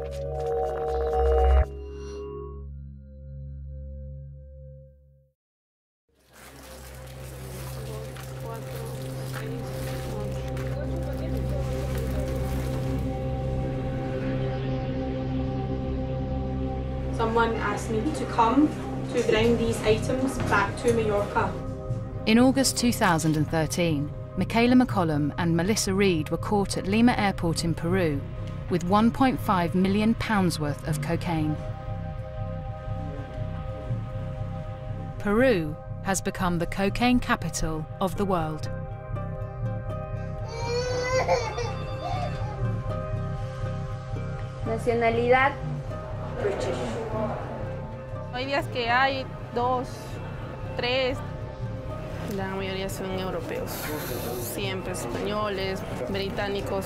Someone asked me to come to bring these items back to Mallorca. In August 2013, Michaela McCollum and Melissa Reed were caught at Lima Airport in Peru with £1.5 million worth of cocaine. Peru has become the cocaine capital of the world. Nacionalidad British. Hay días que hay 2, 3. La mayoría son europeos, siempre españoles, británicos.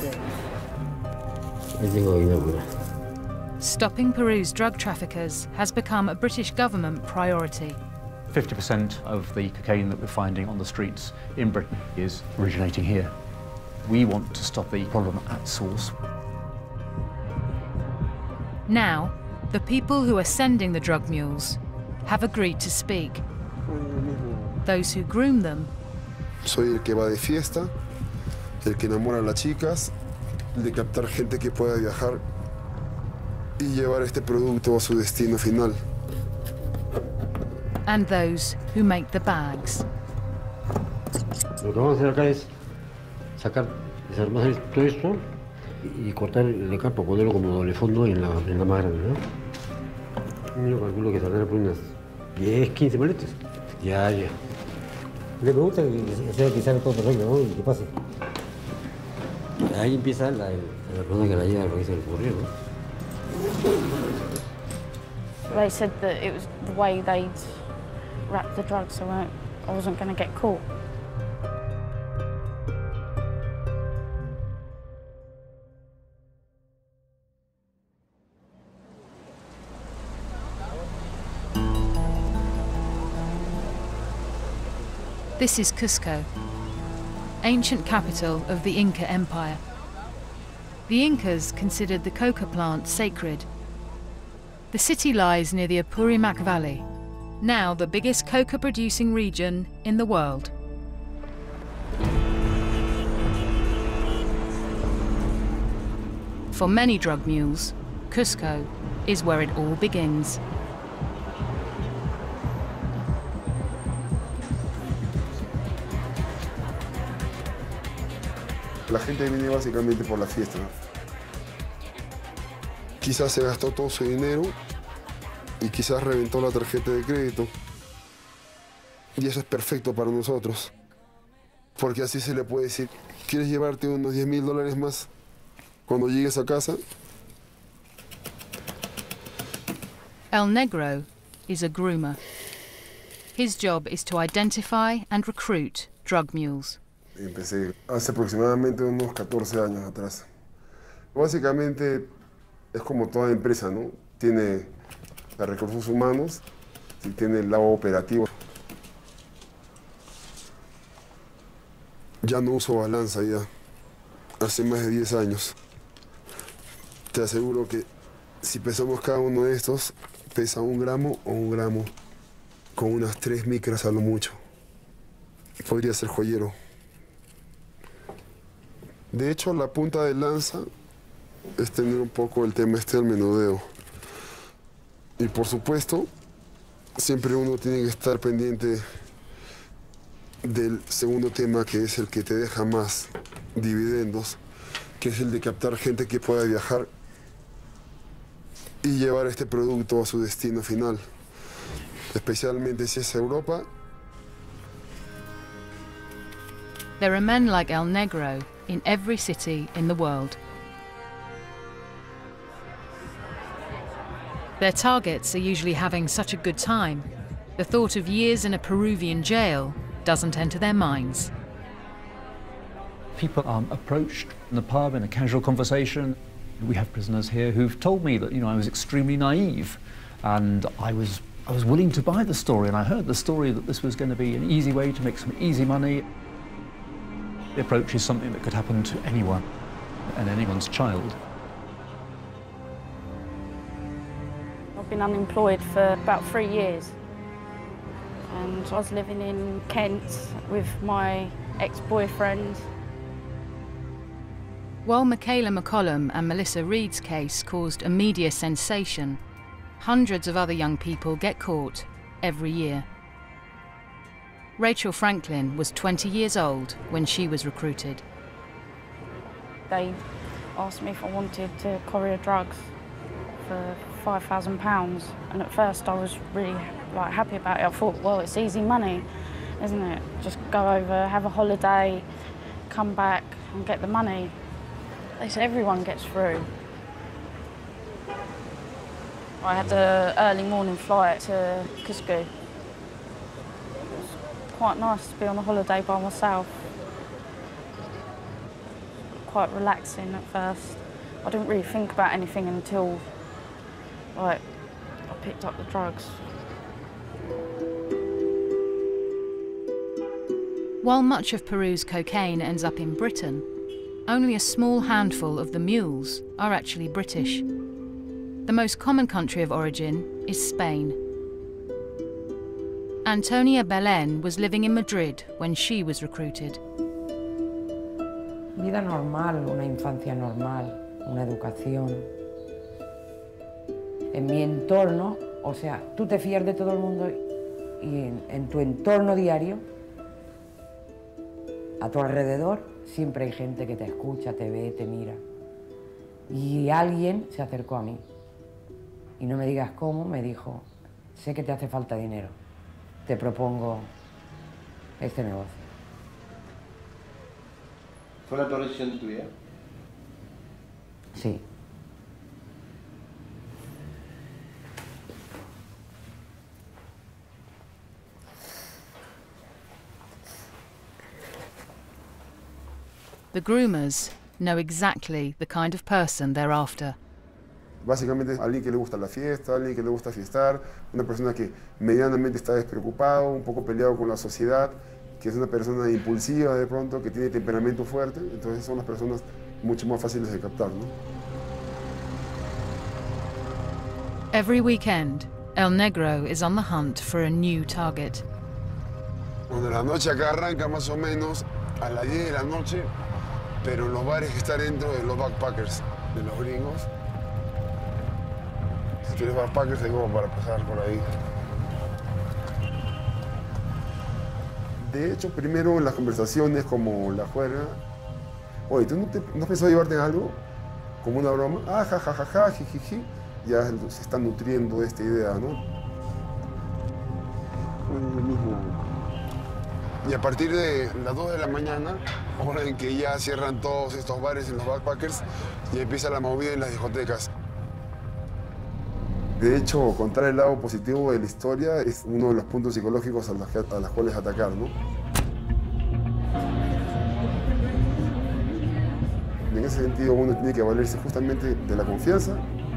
Stopping Peru's drug traffickers has become a British government priority. 50% of the cocaine that we're finding on the streets in Britain is originating here. We want to stop the problem at source. Now, the people who are sending the drug mules have agreed to speak. Those who groom them. Soy el que va de fiesta, el que enamora a las chicas, el de captar gente que pueda viajar y llevar este producto a su destino final. And those who make the bags. Lo que vamos a hacer acá es sacar, desarmar todo esto y cortar el campo, ponerlo como doble fondo en la más grande, ¿no? Yo calculo que saldrá por unas 10, 15 maletas. Ya. Le pregunta que salga todo perfecto, ¿no? Y que pase. Ahí empieza la persona que la lleva lo que se le ocurrió, ¿no? They said that it was the way they'd wrap the drugs, so I wasn't going to get caught. This is Cusco, ancient capital of the Inca Empire. The Incas considered the coca plant sacred. The city lies near the Apurimac Valley, now the biggest coca-producing region in the world. For many drug mules, Cusco is where it all begins. La gente viene básicamente por la fiesta, ¿no? Quizás se gastó todo su dinero y quizás reventó la tarjeta de crédito. Y eso es perfecto para nosotros. Porque así se le puede decir, ¿quieres llevarte unos $10.000 más cuando llegues a casa? El Negro is a groomer. His job is to identify and recruit drug mules. Empecé hace aproximadamente unos 14 años atrás. Básicamente es como toda empresa, ¿no? Tiene los recursos humanos y tiene el lado operativo. Ya no uso balanza ya, hace más de 10 años. Te aseguro que si pesamos cada uno de estos, pesa 1 gramo o 1 gramo, con unas 3 micras a lo mucho. Podría ser joyero. De hecho, la punta de lanza es tener un poco el tema del menudeo. Y por supuesto, siempre uno tiene que estar pendiente del segundo tema, que es el que te deja más dividendos, que es el de captar gente que pueda viajar y llevar este producto a su destino final, especialmente si es Europa. There are men like El Negro in every city in the world. Their targets are usually having such a good time, the thought of years in a Peruvian jail doesn't enter their minds. People are approached in the pub in a casual conversation. We have prisoners here who've told me that, I was extremely naive and I was willing to buy the story, and I heard the story that this was going to be an easy way to make some easy money. The approach is something that could happen to anyone and anyone's child. I've been unemployed for about 3 years. And I was living in Kent with my ex-boyfriend. While Michaela McCollum and Melissa Reed's case caused a media sensation, hundreds of other young people get caught every year. Rachel Franklin was 20 years old when she was recruited. They asked me if I wanted to courier drugs for £5,000, and at first I was really happy about it. I thought, well, it's easy money, isn't it? Just go over, have a holiday, come back and get the money. They said everyone gets through. I had an early morning flight to Cusco. It was quite nice to be on a holiday by myself. Quite relaxing at first. I didn't really think about anything until I picked up the drugs. While much of Peru's cocaine ends up in Britain, only a small handful of the mules are actually British. The most common country of origin is Spain. Antonia Belén was living in Madrid when she was recruited. Vida normal, una infancia normal, una educación. En mi entorno, o sea, tú te fías de todo el mundo y en tu entorno diario, a tu alrededor, siempre hay gente que te escucha, te ve, te mira. Y alguien se acercó a mí. Y no me digas cómo, me dijo, sé que te hace falta dinero, te propongo este negocio. ¿Fue la peor decisión de tu vida? Sí. The groomers know exactly the kind of person they're after. Básicamente alguien que le gusta la fiesta, alguien que le gusta fiestar, una persona que medianamente está despreocupado, un poco peleado con la sociedad, que es una persona impulsiva de pronto, que tiene temperamento fuerte, entonces son las personas mucho más fáciles de captar, ¿no? Every weekend, El Negro is on the hunt for a new target. Bueno, la noche acá arranca más o menos a las 10 de la noche, pero en los bares que están dentro de los backpackers, de los gringos. Si quieres backpackers, hay como para pasar por ahí. De hecho, primero en las conversaciones, como la juega, oye, ¿tú no has pensado llevarte algo? Como una broma. Ah, ja, jijiji. Ya se están nutriendo de esta idea, ¿no? Y a partir de las 2 de la mañana, hora en que ya cierran todos estos bares en los backpackers, y empieza la movida en las discotecas. De hecho, contar el lado positivo de la historia es uno de los puntos psicológicos a los cuales atacar, ¿no? En ese sentido, uno tiene que valerse justamente de la confianza.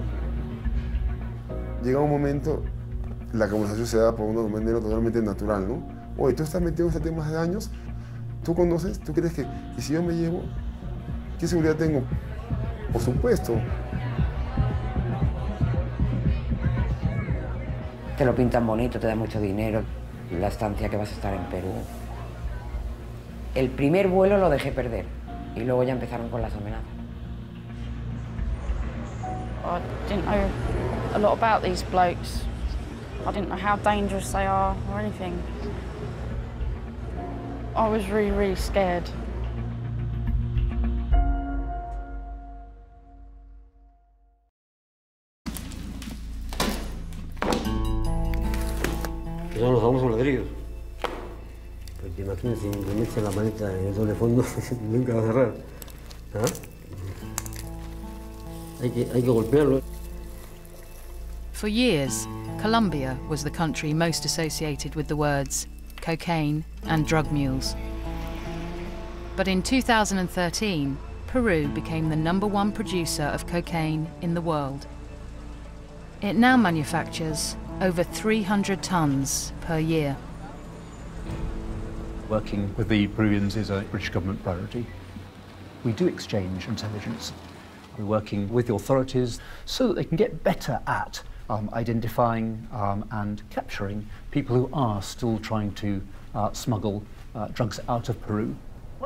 Llega un momento, la conversación se da por una manera totalmente natural, ¿no? Oye, tú estás metido en este tema de años, tú conoces, tú crees que, y si yo me llevo, ¿qué seguridad tengo? Por supuesto. Te lo pintan bonito, te dan mucho dinero, la estancia que vas a estar en Perú. El primer vuelo lo dejé perder y luego ya empezaron con las amenazas. I didn't know a lot about these blokes. I didn't know how dangerous they are or anything. I was really, really scared. Son los famosos ladrillos. Porque imagínense, si le metes la manita en el doble fondo, nunca va a cerrar. ¿Ah? Hay que golpearlo. For years, Colombia was the country most associated with the words cocaine and drug mules. But in 2013, Peru became the #1 producer of cocaine in the world. It now manufactures over 300 tons per year. Working with the Peruvians is a British government priority. We do exchange intelligence. We're working with the authorities so that they can get better at identifying and capturing people who are still trying to smuggle drugs out of Peru.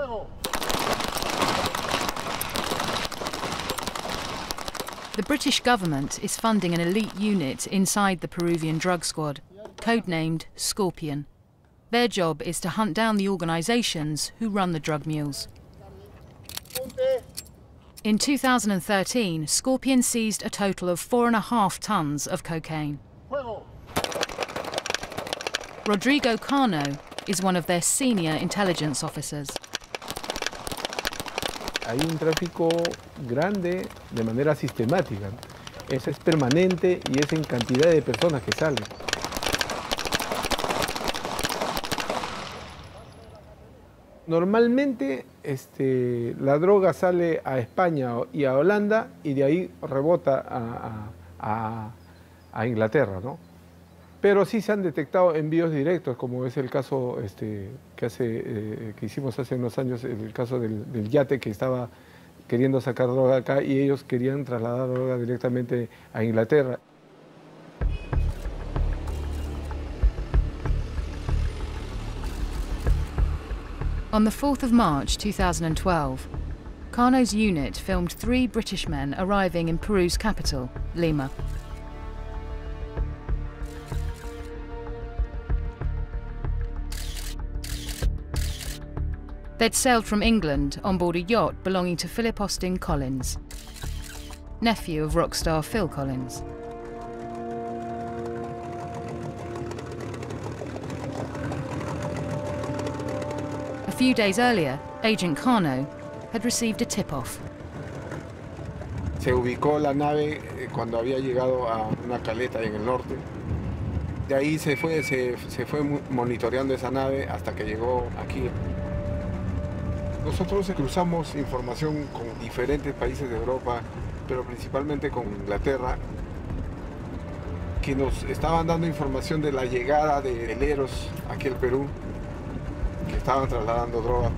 The British government is funding an elite unit inside the Peruvian drug squad, codenamed Scorpion. Their job is to hunt down the organisations who run the drug mules. In 2013, Scorpion seized a total of 4.5 tons of cocaine. Rodrigo Cano is one of their senior intelligence officers. Hay un tráfico grande de manera sistemática. Es permanente y es en cantidad de personas que salen. Normalmente la droga sale a España y a Holanda y de ahí rebota a Inglaterra, ¿no? Pero sí se han detectado envíos directos, como es el caso que hicimos hace unos años, el caso del yate que estaba queriendo sacar droga acá y ellos querían trasladar droga directamente a Inglaterra. On the 4th of March 2012, Cano's unit filmed 3 British men arriving in Peru's capital, Lima. They'd sailed from England on board a yacht belonging to Philip Austin Collins, nephew of rock star Phil Collins. A few days earlier, Agent Cano had received a tip-off. Se ubicó la nave cuando había llegado a una caleta en el norte. De ahí se fue monitoreando esa nave hasta que llegó aquí. Nosotros cruzamos información con diferentes países de Europa, pero principalmente con Inglaterra, que nos estaban dando información de la llegada de veleros aquí al Perú, que estaban trasladando droga.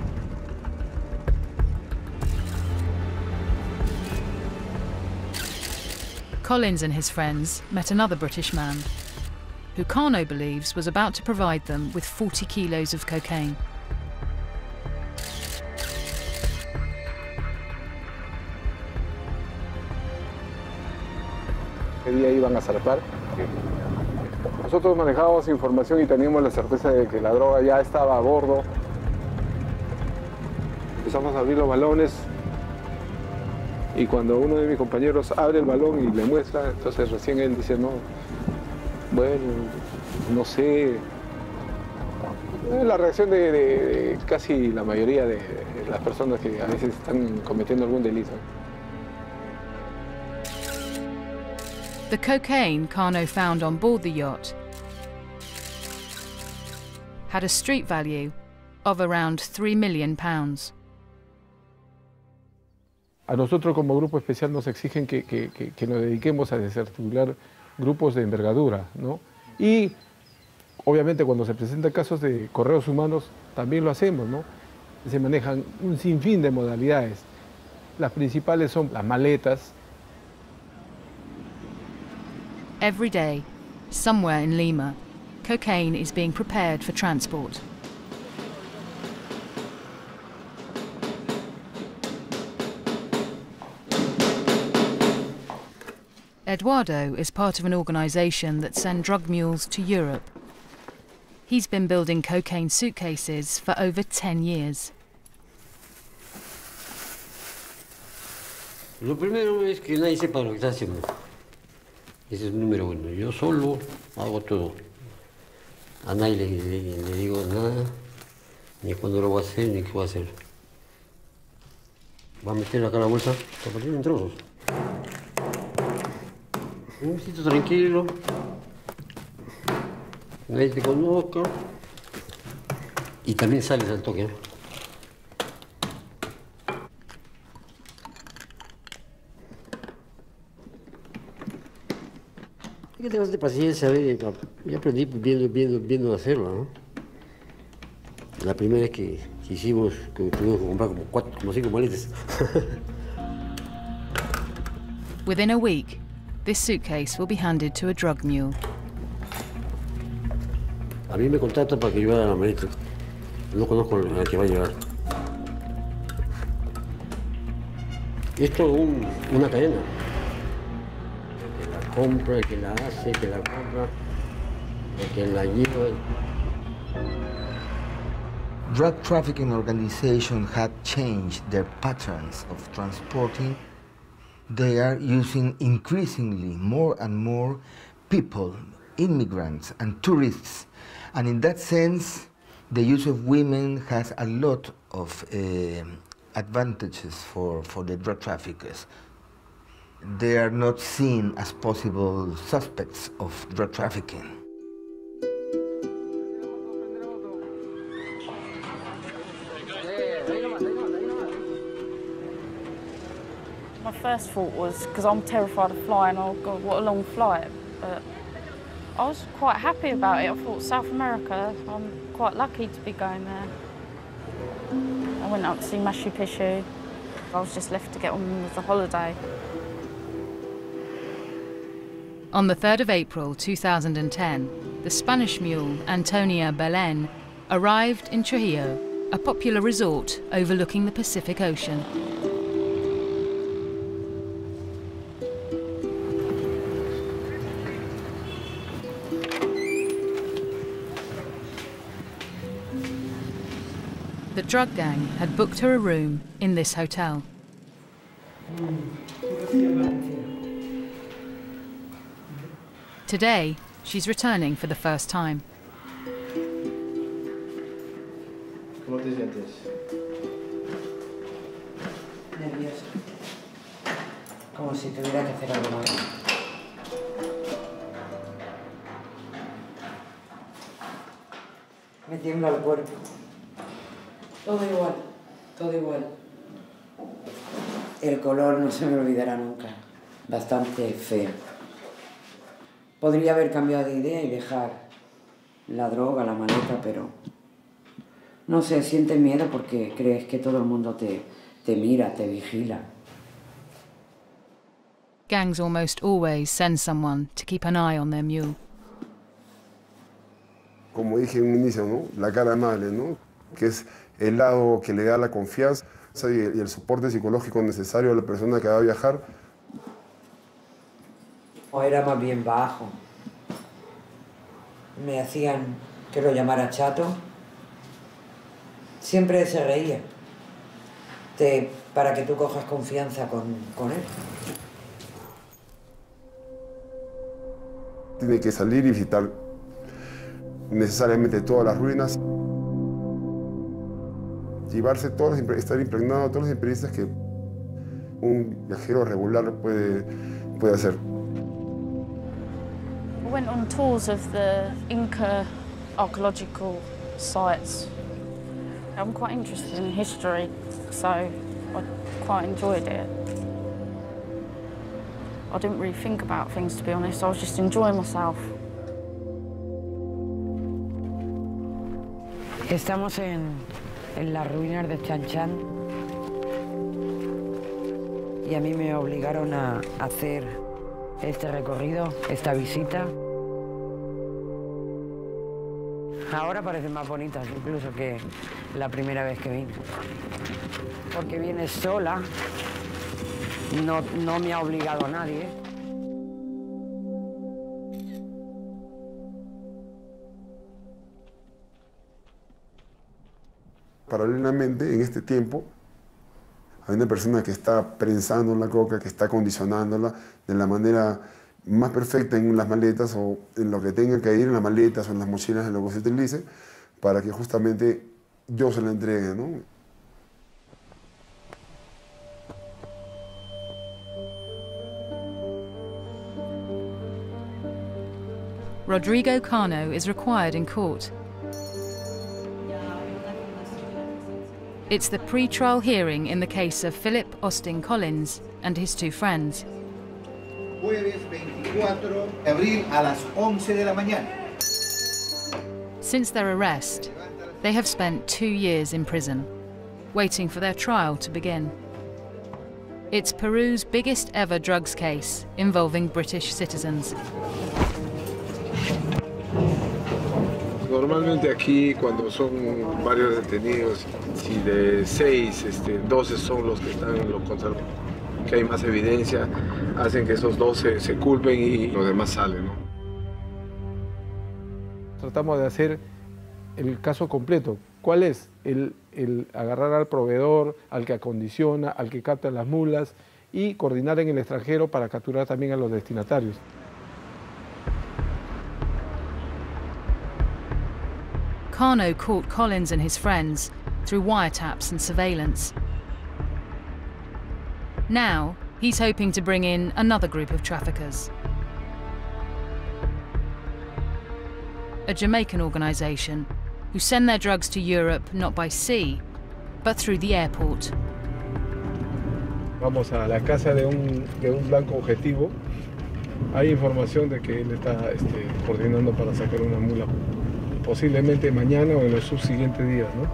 Collins and his friends met another British man, who Cano believes was about to provide them with 40 kilos of cocaine. ¿Qué día iban a zarpar? Nosotros manejábamos información y teníamos la certeza de que la droga ya estaba a bordo. Empezamos a abrir los balones y cuando uno de mis compañeros abre el balón y le muestra, entonces recién él dice, no, bueno, no sé. La reacción de casi la mayoría de las personas que a veces están cometiendo algún delito. The cocaine Cano found on board the yacht had a street value of around £3 million. A nosotros como grupo especial nos exigen que nos dediquemos a desarticular grupos de envergadura, ¿no? Y obviamente cuando se presentan casos de correos humanos también lo hacemos, ¿no? Se manejan un sinfín de modalidades. Las principales son las maletas. Every day, somewhere in Lima, cocaine is being prepared for transport. Eduardo is part of an organisation that sends drug mules to Europe. He's been building cocaine suitcases for over 10 years. Lo primero es que nadie sepa lo que está haciendo. Ese es el número 1. Yo solo hago todo. A nadie le digo nada, ni cuándo lo voy a hacer, ni qué voy a hacer. Voy a meter acá la bolsa para partir en trozos. Un sitio tranquilo, nadie te conozca y también sales al toque. Hay que tener paciencia, yo aprendí viendo hacerlo, ¿no? La primera vez que hicimos, que tuvimos que comprar como 5 maletas. Within a week, this suitcase will be handed to a drug mule. A mí me contactan para que yo haga la maleta. No conozco al que va a llegar. Esto es una cadena. El que la compra, el que la hace, el que la compra, el que la lleva. Drug trafficking organizations had changed their patterns of transporting. They are using increasingly more and more people, immigrants and tourists. And in that sense, the use of women has a lot of advantages for the drug traffickers. They are not seen as possible suspects of drug trafficking. My first thought was, because I'm terrified of flying, oh God, what a long flight. But I was quite happy about it. I thought South America, I'm quite lucky to be going there. I went up to see Machu Picchu. I was just left to get on with the holiday. On the 3rd of April 2010, the Spanish mule Antonia Belén arrived in Trujillo, a popular resort overlooking the Pacific Ocean. The drug gang had booked her a room in this hotel. Today, she's returning for the first time. ¿Cómo te sientes? Nerviosa. Como si tuviera que hacer algo más. Me tiembla el cuerpo. Todo igual, todo igual. El color no se me olvidará nunca. Bastante feo. Podría haber cambiado de idea y dejar la droga, la maleta, pero... No sé, sientes miedo porque crees que todo el mundo te mira, te vigila. Gangs almost always send someone to keep an eye on their mule. Como dije en un inicio, ¿no? La cara amable, ¿no? Que es el lado que le da la confianza y el soporte psicológico necesario a la persona que va a viajar. O era más bien bajo. Me hacían que lo llamara chato. Siempre se reía. Para que tú cojas confianza con él. Tiene que salir y visitar necesariamente todas las ruinas. Llevarse estar impregnado de todas las experiencias que un viajero regular puede hacer. I went on tours of the Inca archaeological sites. I'm quite interested in history, so I quite enjoyed it. I didn't really think about things, to be honest. I was just enjoying myself. Estamos en las ruinas de Chan Chan y a mí me obligaron a hacer este recorrido, esta visita. Ahora parecen más bonitas incluso que la primera vez que vine. Porque vienes sola, no me ha obligado a nadie. Paralelamente, en este tiempo, hay una persona que está prensando la coca, que está condicionándola de la manera más perfecta en las maletas o en lo que tenga que ir en las maletas o en las mochilas, en lo que se utilice, para que justamente yo se la entregue, ¿no? Rodrigo Cano is required in court. It's the pre-trial hearing in the case of Philip Austin Collins and his two friends. Jueves 24 de abril a las 11 de la mañana. Since their arrest, they have spent 2 years in prison, waiting for their trial to begin. It's Peru's biggest ever drugs case involving British citizens. Normalmente aquí, cuando son varios detenidos, si de 6, 12 son los que están en lo conservador, que hay más evidencia, hacen que esos 12 se culpen y los demás salen, ¿no? Tratamos de hacer el caso completo. ¿Cuál es? El agarrar al proveedor, al que acondiciona, al que capta las mulas y coordinar en el extranjero para capturar también a los destinatarios. Carno caught Collins and his friends through wiretaps and surveillance. Now, he's hoping to bring in another group of traffickers. A Jamaican organisation who send their drugs to Europe not by sea, but through the airport. Vamos a la casa de un blanco objetivo. Hay información de que él está coordinando para sacar una mula, posiblemente mañana o en los subsiguientes días, ¿no?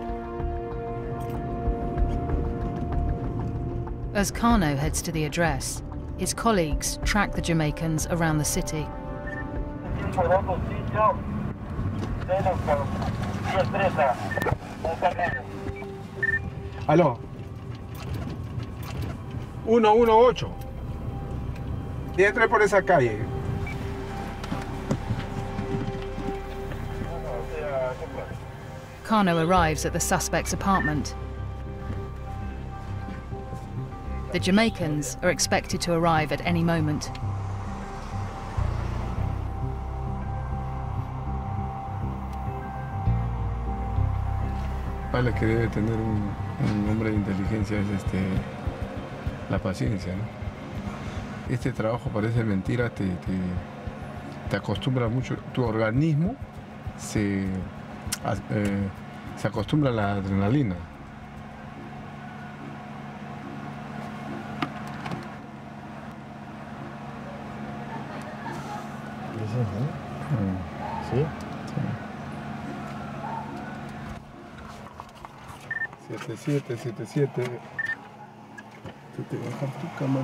As Carno heads to the address, his colleagues track the Jamaicans around the city. Aló. 118. Y entre por esa calle. Carno arrives at the suspect's apartment. The Jamaicans are expected to arrive at any moment. Vale, que debe tener un hombre de inteligencia es la paciencia, ¿no? Este trabajo parece mentira, te acostumbra mucho, tu organismo se acostumbra a la adrenalina. ¿Sí? 77. Tú te bajas tu cámara.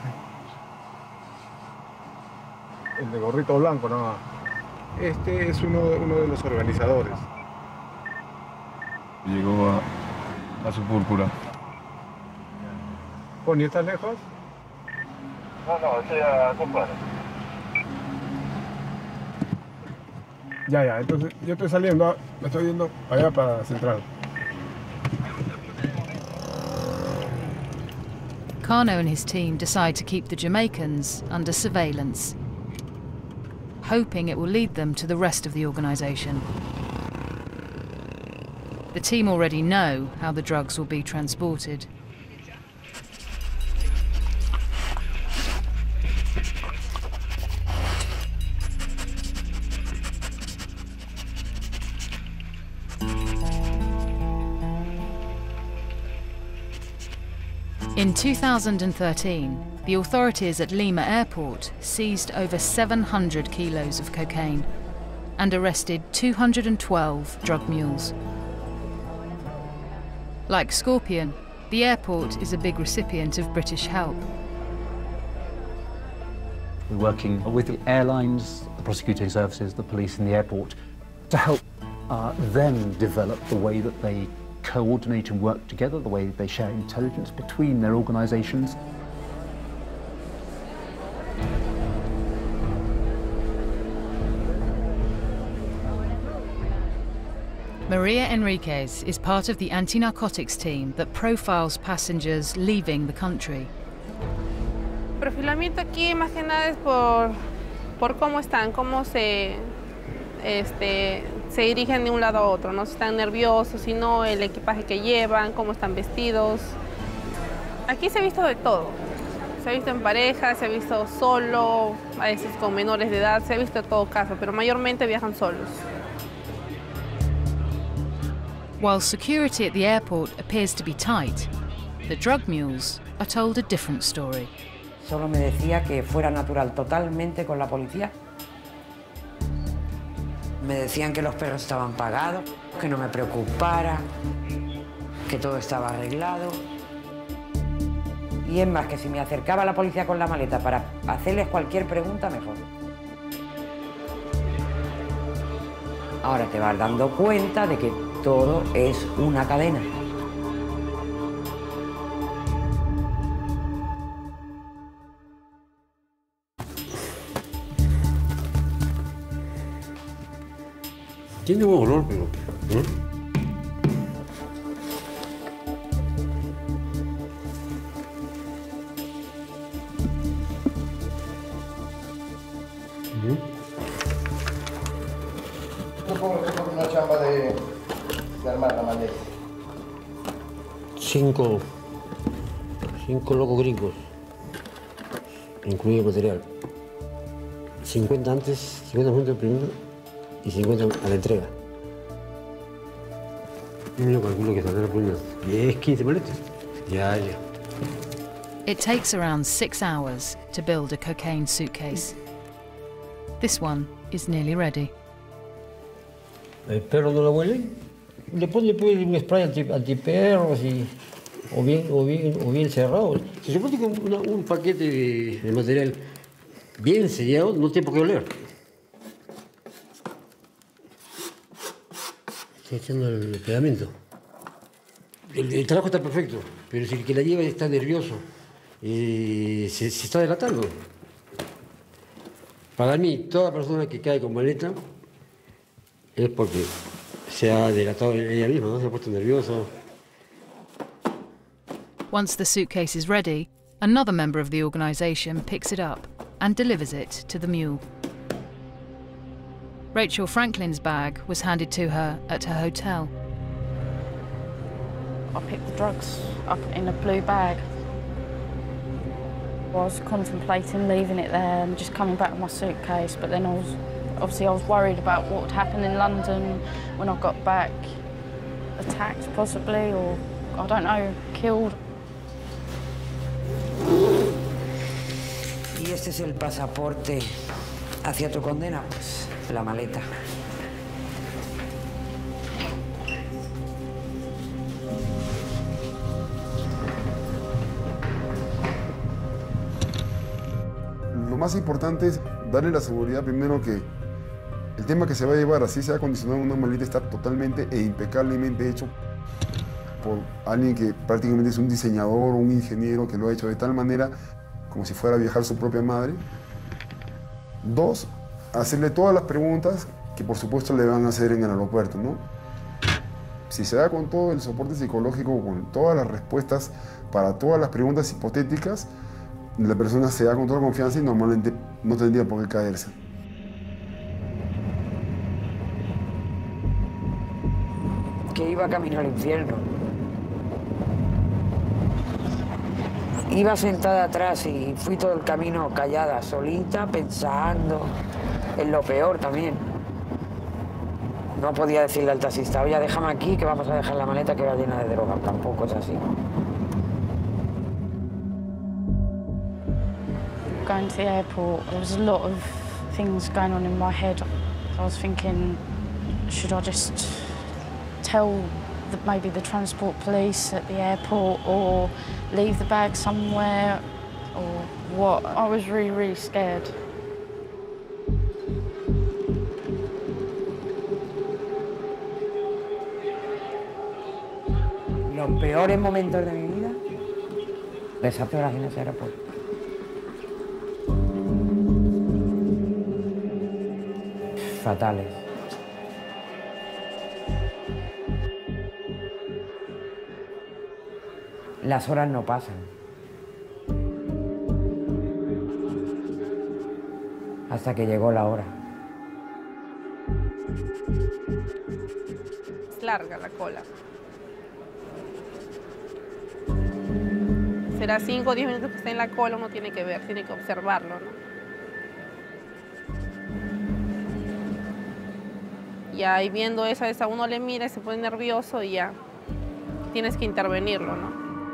El de gorrito blanco, no. Este es uno de los organizadores. Llegó a su púrpura. ¿Pony, estás lejos? No, estoy a comprar. Ya, entonces yo estoy saliendo, me estoy yendo allá para Central. Carno and his team decide to keep the Jamaicans under surveillance, hoping it will lead them to the rest of the organisation. The team already know how the drugs will be transported. In 2013, the authorities at Lima Airport seized over 700 kilos of cocaine and arrested 212 drug mules. Like Scorpion, the airport is a big recipient of British help. We're working with the airlines, the prosecuting services, the police and the airport to help them develop the way that they coordinate and work together, the way they share intelligence between their organisations. Maria Enriquez is part of the anti-narcotics team that profiles passengers leaving the country. Perfilamiento aquí más que nada es por cómo están, cómo se dirigen de un lado a otro, no si están nerviosos, si no, el equipaje que llevan, cómo están vestidos. Aquí se ha visto de todo. Se ha visto en pareja, se ha visto solo, a veces con menores de edad, se ha visto de todo caso, pero mayormente viajan solos. While security at the airport appears to be tight, the drug mules are told a different story. Solo me decía que fuera natural totalmente con la policía. Me decían que los perros estaban pagados, que no me preocupara, que todo estaba arreglado. Y es más, que si me acercaba a la policía con la maleta para hacerles cualquier pregunta, mejor. Ahora te vas dando cuenta de que todo es una cadena. Tiene buen olor, pero... ¿Cómo se pone una chamba de armar la maleta? Cinco locos gringos, incluido material. 50 antes, 50 juntos al primero y 50 a la entrega. Yo calculo que saldrá por unas 10, 15 maletas. Ya. It takes around 6 hours to build a cocaine suitcase. This one is nearly ready. ¿El perro no lo huele? Le puede un spray antiperros o bien cerrado. Se supone que un paquete de material bien sellado no tiene por qué oler. Estoy echando el pegamento. El trabajo está perfecto, pero si el que la lleva está nervioso, se está delatando. Para mí, toda persona que cae con maleta es porque se ha delatado ella misma, ¿no? Se ha puesto nerviosa. Once the suitcase is ready, another member of the organisation picks it up and delivers it to the mule. Rachel Franklin's bag was handed to her at her hotel. I picked the drugs up in a blue bag. I was contemplating leaving it there and just coming back with my suitcase, but then I was worried about what would happen in London when I got back. Attacked possibly, or I don't know, killed. Y este es el pasaporte hacia tu condena, pues la maleta. Lo más importante es darle la seguridad primero que el tema que se va a llevar, así sea acondicionado en una maleta, está totalmente e impecablemente hecho por alguien que prácticamente es un diseñador o un ingeniero que lo ha hecho de tal manera como si fuera a viajar su propia madre. 2, hacerle todas las preguntas que por supuesto le van a hacer en el aeropuerto, ¿no? Si se da con todo el soporte psicológico, con todas las respuestas para todas las preguntas hipotéticas, la persona se da con toda confianza y normalmente no tendría por qué caerse. Que iba camino al infierno. Iba sentada atrás y fui todo el camino callada, solita, pensando en lo peor también. No podía decirle al taxista, oye, déjame aquí que vamos a dejar la maleta que va llena de droga. Tampoco es así. Going to the airport, there was a lot of things going on in my head. I was thinking, should I just tell maybe the transport police at the airport or leave the bag somewhere or what? I was really, really scared. Los peores momentos de mi vida, esas horas en ese aeropuerto. Fatales. Las horas no pasan. Hasta que llegó la hora. Es larga la cola. Será 5 o 10 minutos que esté en la cola, uno tiene que ver, tiene que observarlo, ¿no? Ya, y viendo eso, a uno le mira, se pone nervioso y ya tienes que intervenirlo, ¿no?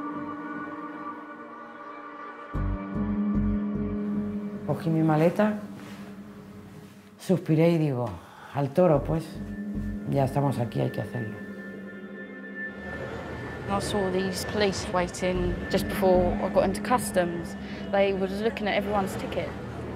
Cogí mi maleta, suspiré y digo, al toro, pues, ya estamos aquí, hay que hacerlo. I saw these police waiting just before I got into customs. They were just looking at everyone's ticket.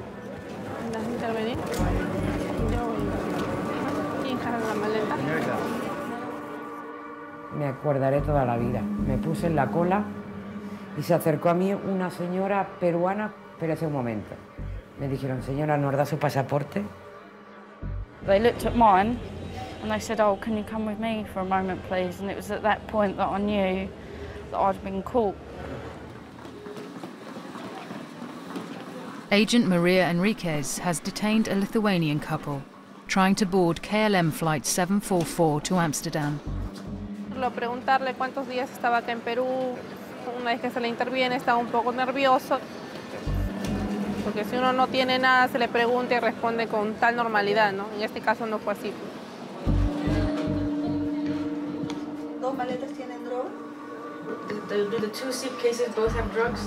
Me acordaré toda la vida. Me puse en la cola y se acercó a mí una señora peruana, pero hace un momento. Me dijeron, señora, ¿nos da su pasaporte? They looked at mine and they said, oh, can you come with me for a moment, please? And it was at that point that I knew that I'd been caught. Agent Maria Enriquez has detained a Lithuanian couple trying to board KLM flight 744 to Amsterdam. Preguntarle cuántos días estaba acá en Perú. Una vez que se le interviene estaba un poco nervioso. Porque si uno no tiene nada, se le pregunta y responde con tal normalidad, ¿no? En este caso no fue así. ¿Dos maletas tienen droga? Do the two suitcases both have drugs?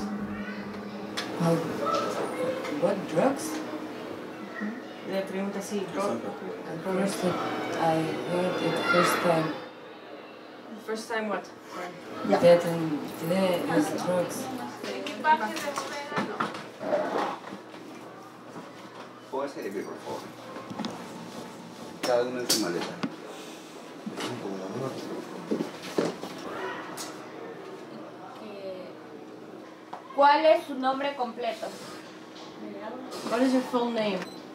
What drugs? Le pregunta si drugs. First, I heard it first time. First time what? Yeah. That there is drugs. Póngase de pie, por favor. Cada uno en su maleta. ¿Cuál es su nombre completo? What is your full name?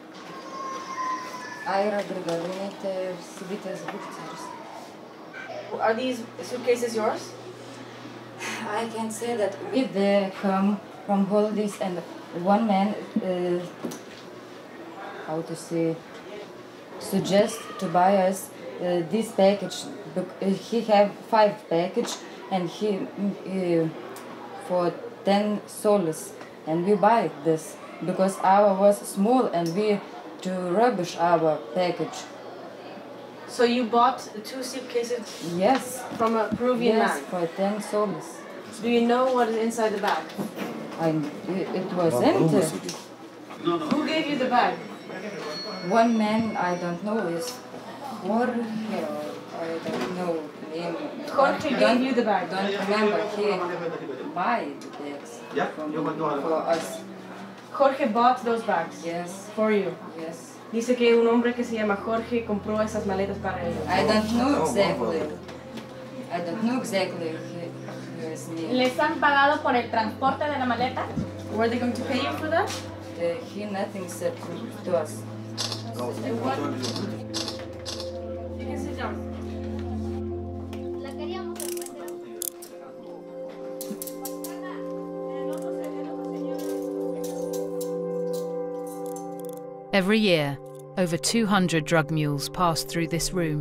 Aira Grigorinites Vitas Victors. Are these suitcases yours? I can say that we come from holidays and one man, how to say, suggest to buy us this package. He have 5 package and he for 10 soles, and we buy this because our was small and we to rubbish our package. So you bought 2 suitcases? Yes. From a Peruvian man? Yes, for 10 soles. Do you know what is inside the bag? It was empty. Who gave you the bag? One man, I don't know, is Jorge, I don't know name. Jorge gave you the bag? Don't remember, he buy the bags for us. Jorge bought those bags? Yes. For you? Yes. Dice que un hombre que se llama Jorge compró esas maletas para ellos. I don't know exactly. I don't know exactly his name. ¿Les han pagado por el transporte de la maleta? Were they going to pay you for that? He nothing said to us. You can sit down. Every year, over 200 drug mules pass through this room.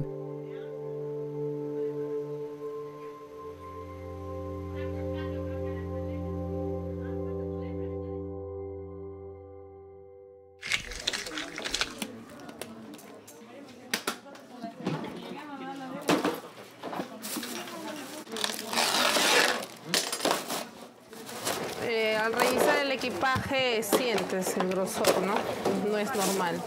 Al revisar el equipaje sientes el grosor, ¿no? No es normal.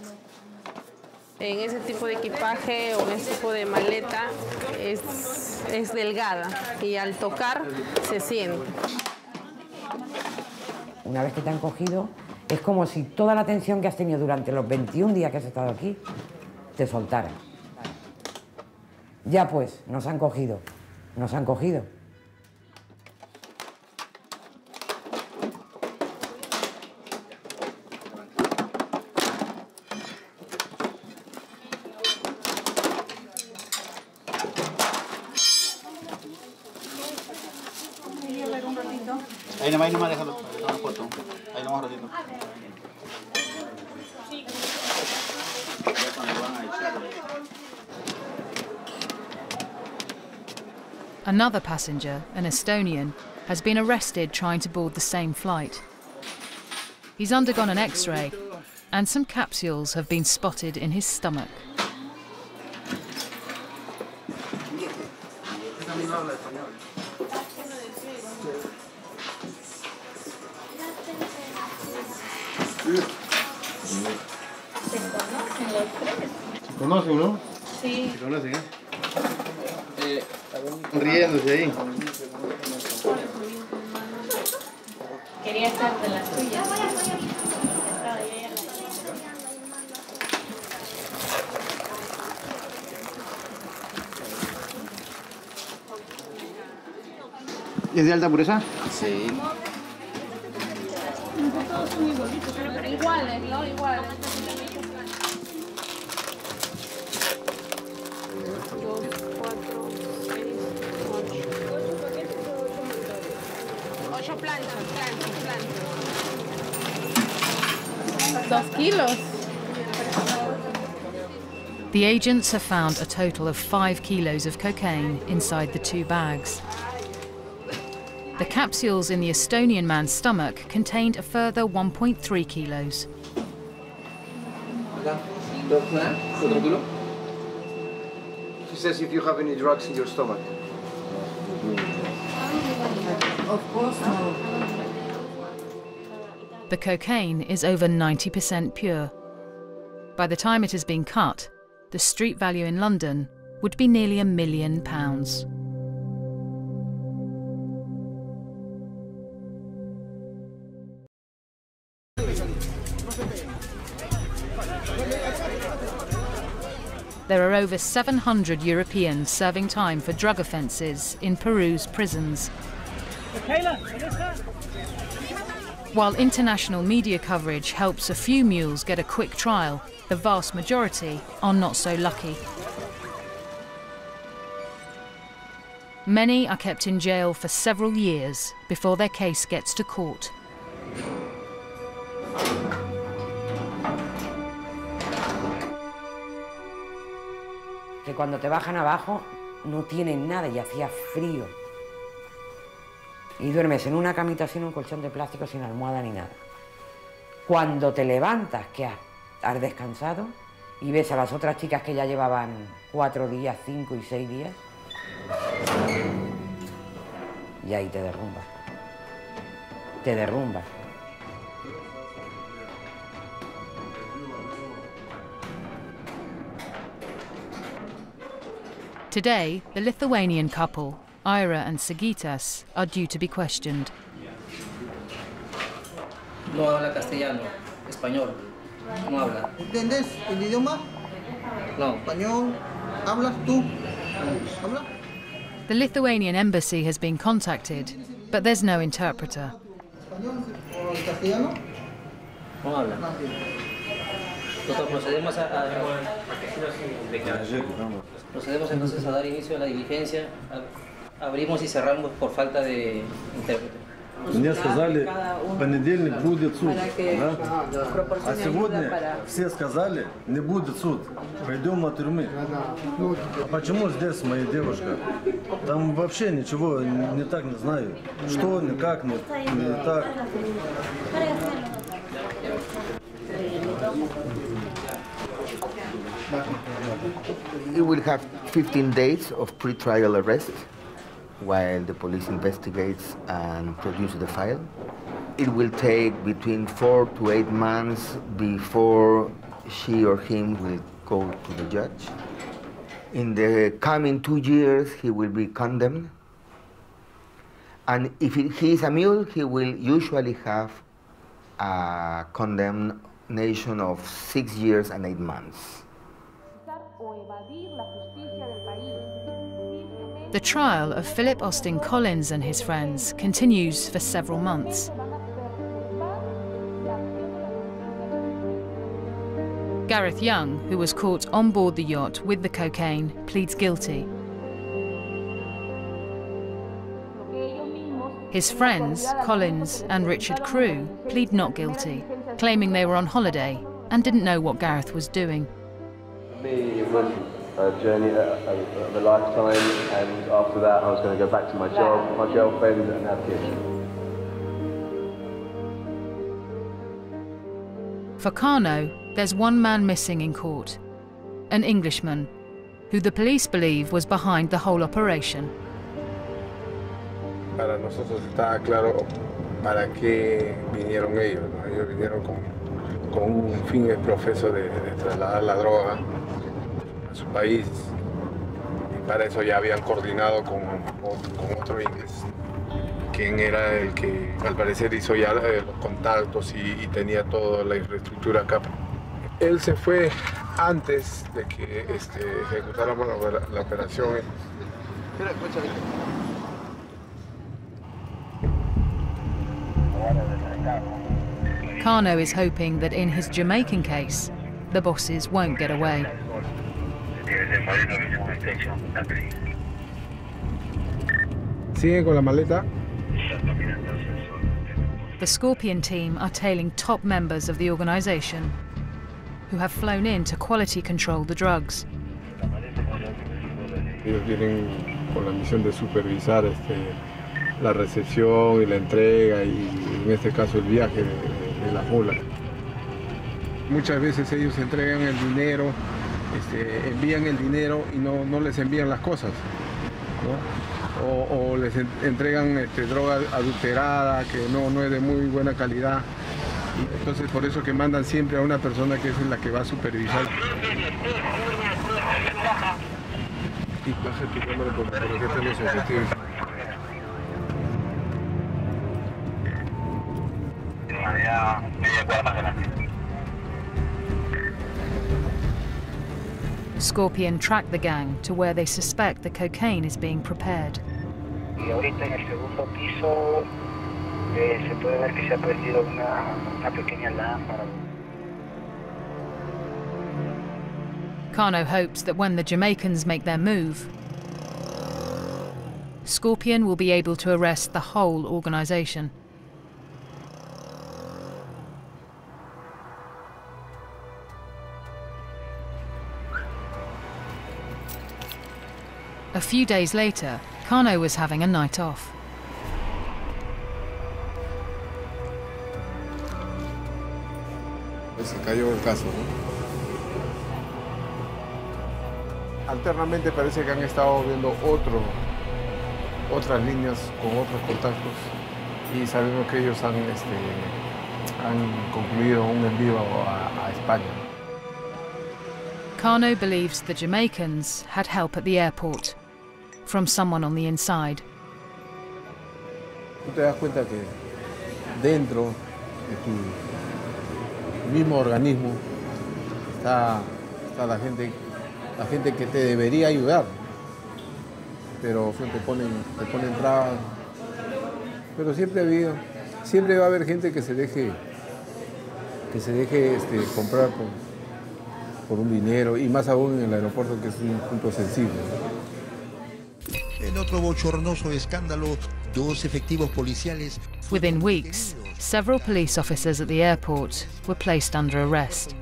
En ese tipo de equipaje o en ese tipo de maleta es delgada y al tocar se siente. Una vez que te han cogido, es como si toda la tensión que has tenido durante los 21 días que has estado aquí te soltara. Ya pues, nos han cogido, nos han cogido. Ahí nomás déjalo, una foto. Ahí nomás ratito. Another passenger, an Estonian, has been arrested trying to board the same flight. He's undergone an X-ray, and some capsules have been spotted in his stomach. ¿Conocen, no? Sí. ¿Se conocen, Riéndose ahí. Quería estar de las tuyas. ¿Es de alta pureza? Sí. Todos son igualitos, pero iguales, ¿no? Iguales. 2, 4, 6, 8. 8 planchas. 2 kilos. The agents have found a total of 5 kilos of cocaine inside the 2 bags. The capsules in the Estonian man's stomach contained a further 1.3 kilos. She says if you have any drugs in your stomach. Of course no. The cocaine is over 90% pure. By the time it has been cut, the street value in London would be nearly £1 million. There are over 700 Europeans serving time for drug offences in Peru's prisons. While international media coverage helps a few mules get a quick trial, the vast majority are not so lucky. Many are kept in jail for several years before their case gets to court. Que cuando te bajan abajo no tienen nada y hacía frío. Y duermes en una camita sin un colchón de plástico, sin almohada ni nada. Cuando te levantas, que has descansado, y ves a las otras chicas que ya llevaban 4 días, 5 y 6 días, y ahí te derrumbas. Te derrumbas. Today, the Lithuanian couple, Ira and Sigitas, are due to be questioned. No habla castellano, español. No habla. ¿Entiendes el idioma? No. Español. ¿Hablas tú? ¿Hablas? The Lithuanian embassy has been contacted, but there's no interpreter. ¿Español o castellano? No habla. Nosotros procedemos entonces a dar inicio a la diligencia. Abrimos y cerramos por falta de intérprete. Мне сказали, в понедельник будет суд, да? А сегодня все сказали, не будет суд, пойдем на тюрьму. А почему здесь моя девушка? Там вообще ничего не так, не знаю. Что, никак, не так. You will have 15 days of pre-trial arrest while the police investigates and produces the file. It will take between 4 to 8 months before she or him will go to the judge. In the coming 2 years, he will be condemned. And if he is a mule, he will usually have a condemnation of 6 years and 8 months. The trial of Philip Austin Collins and his friends continues for several months. Gareth Young, who was caught on board the yacht with the cocaine, pleads guilty. His friends, Collins and Richard Crew, plead not guilty, claiming they were on holiday and didn't know what Gareth was doing. It was a journey of a lifetime, and after that I was going to go back to my job, my girlfriend, and have kids. For Kano, there's one man missing in court, an Englishman, who the police believe was behind the whole operation. Para nosotros estaba claro para qué vinieron ellos, ¿no? Ellos vinieron con un fin profeso de trasladar la droga a su país. Y para eso ya habían coordinado con otro inglés, quien era el que al parecer hizo ya los contactos y tenía toda la infraestructura acá. Él se fue antes de que ejecutáramos la operación. Kano is hoping that in his Jamaican case, the bosses won't get away. ¿Sigue con la maleta? The Scorpion team are tailing top members of the organisation who have flown in to quality control the drugs. Ellos vienen con la misión de supervisar la recepción y la entrega y en este caso el viaje de las mulas. Muchas veces ellos entregan el dinero, envían el dinero y no les envían las cosas, ¿no? O les entregan droga adulterada que no es de muy buena calidad. Y entonces por eso que mandan siempre a una persona que es la que va a supervisar. Y baja tu cámara para que estén los objetivos. Scorpion track the gang to where they suspect the cocaine is being prepared. Y ahorita en el segundo piso se puede ver que se ha perdido una pequeña lámpara. Kano hopes that when the Jamaicans make their move, Scorpion will be able to arrest the whole organisation. A few days later, Kano was having a night off. Se cayó el caso, ¿no? Alternamente parece que han estado viendo otras líneas con otros contactos y sabemos que ellos han concluido un envío a España. Kano believes the Jamaicans had help at the airport from someone on the inside. Tú te das cuenta que dentro de tu mismo organismo está la gente que te debería ayudar, pero te ponen trabas. Pero siempre va a haber gente que se deje comprar por un dinero, y más aún en el aeropuerto, que es un punto sensible. En otro bochornoso escándalo, 2 efectivos policiales. Within weeks, several police officers at the airport were placed under arrest.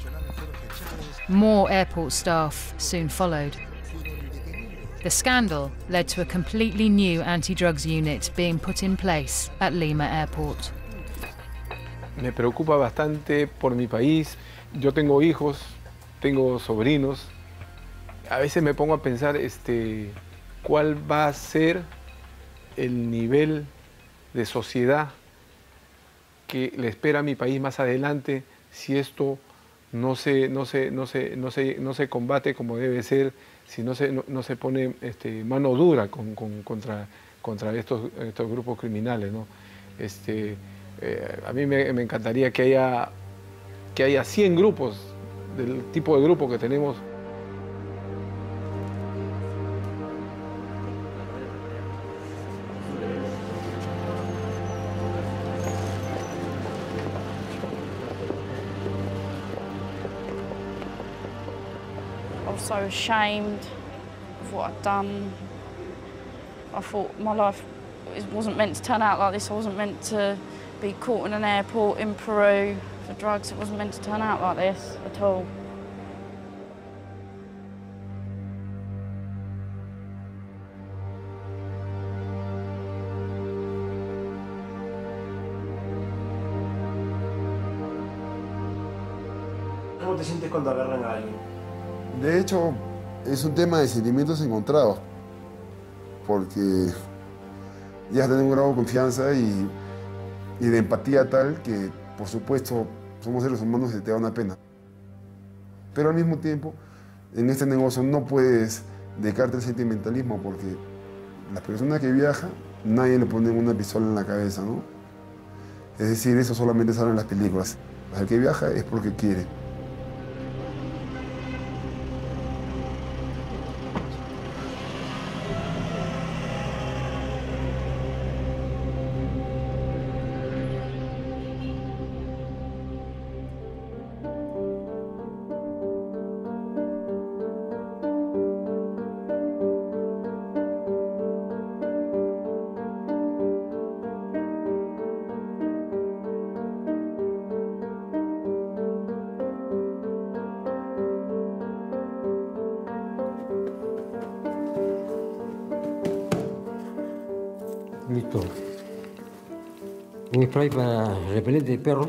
More airport staff soon followed. The scandal led to a completely new anti-drugs unit being put in place at Lima Airport. Me preocupa bastante por mi país. Yo tengo hijos, tengo sobrinos. A veces me pongo a pensar cuál va a ser el nivel de sociedad que le espera a mi país más adelante si esto no se combate como debe ser, si no se pone mano dura contra estos grupos criminales, ¿no? A mí me encantaría que haya 100 grupos del tipo de grupo que tenemos. I was so ashamed of what I'd done. I thought my life wasn't meant to turn out like this. I wasn't meant to be caught in an airport in Peru for drugs. It wasn't meant to turn out like this at all. ¿Cómo te sientes cuando agarran a alguien? De hecho, es un tema de sentimientos encontrados, porque ya tenemos un grado de confianza y de empatía tal que, por supuesto, somos seres humanos y te da una pena. Pero al mismo tiempo, en este negocio no puedes de cártel sentimentalismo, porque la persona que viaja, nadie le pone una pistola en la cabeza, ¿no? Es decir, eso solamente sale en las películas. El que viaja es porque quiere. Listo. Un spray para repelente de perro.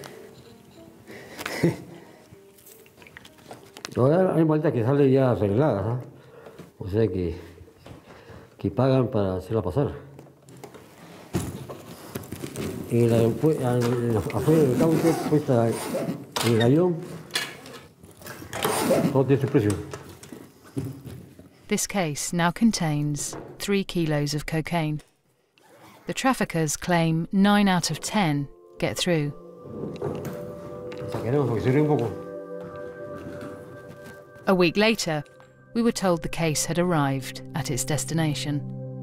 Ahora hay maletas que salen ya arregladas, ¿no? O sea que pagan para hacerla pasar. Afuera del counter cuesta el avión, todo tiene su precio. This case now contains 3 kilos of cocaine. The traffickers claim 9 out of 10 get through. A week later, we were told the case had arrived at its destination.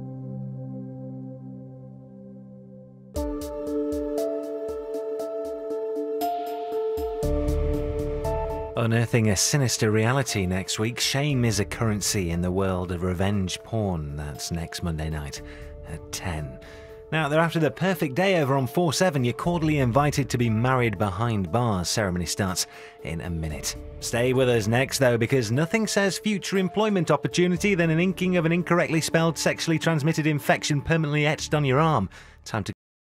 Unearthing a sinister reality next week. Shame is a currency in the world of revenge porn. That's next Monday night at 10. Now, they're after the perfect day over on 4/7. You're cordially invited to be married behind bars. Ceremony starts in a minute. Stay with us next, though, because nothing says future employment opportunity than an inking of an incorrectly spelled sexually transmitted infection permanently etched on your arm. Time to